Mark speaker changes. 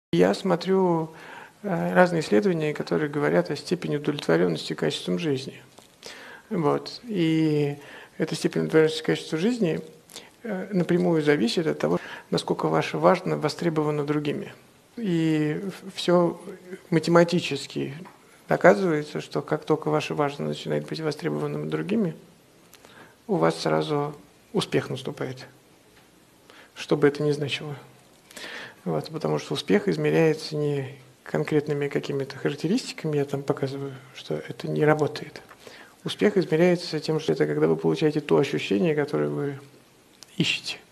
Speaker 1: Я смотрю разные исследования, которые говорят о степени удовлетворенности качеством жизни. Вот. И эта степень удовлетворенности качеством жизни напрямую зависит от того, насколько ваше важно востребовано другими. И все математически доказывается, что как только ваше важно начинает быть востребованным другими, у вас сразу успех наступает, что бы это ни значило. Вот, потому что успех измеряется не конкретными какими-то характеристиками, я там показываю, что это не работает. Успех измеряется тем, что это когда вы получаете то ощущение, которое вы ищете.